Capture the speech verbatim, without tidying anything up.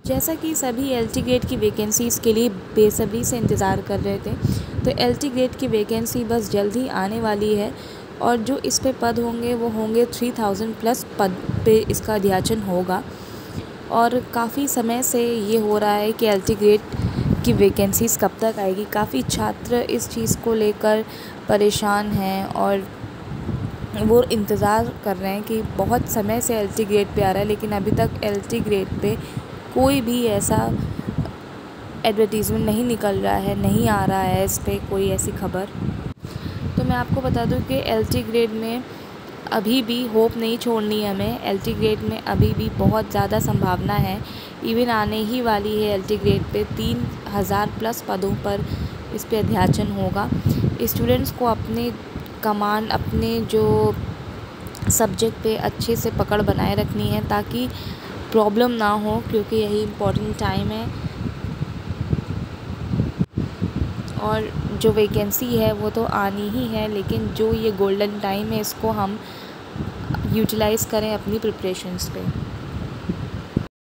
जैसा कि सभी एल टी ग्रेड की वैकेंसीज़ के लिए बेसब्री से इंतज़ार कर रहे थे, तो एल टी ग्रेड की वैकेंसी बस जल्द ही आने वाली है और जो इस पे पद होंगे वो होंगे थ्री थाउजेंड प्लस पद पे इसका अध्याचन होगा। और काफ़ी समय से ये हो रहा है कि एल टी ग्रेड की वैकेंसीज़ कब तक आएगी। काफ़ी छात्र इस चीज़ को लेकर परेशान हैं और वो इंतज़ार कर रहे हैं कि बहुत समय से एल टी ग्रेड पे आ रहा है, लेकिन अभी तक एल टी ग्रेड पे कोई भी ऐसा एडवर्टीज़मेंट नहीं निकल रहा है, नहीं आ रहा है इस पे कोई ऐसी खबर। तो मैं आपको बता दूं कि एल टी ग्रेड में अभी भी होप नहीं छोड़नी है हमें। एल टी ग्रेड में अभी भी बहुत ज़्यादा संभावना है। इवन आने ही वाली है एल टी ग्रेड पे तीन हज़ार प्लस पदों पर इस पे अध्याचन होगा। स्टूडेंट्स को अपने कमान, अपने जो सब्जेक्ट पे अच्छे से पकड़ बनाए रखनी है ताकि प्रॉब्लम ना हो, क्योंकि यही इम्पोर्टेंट टाइम है और जो वैकेंसी है वो तो आनी ही है, लेकिन जो ये गोल्डन टाइम है इसको हम यूटिलाइज़ करें अपनी प्रिपरेशंस पे।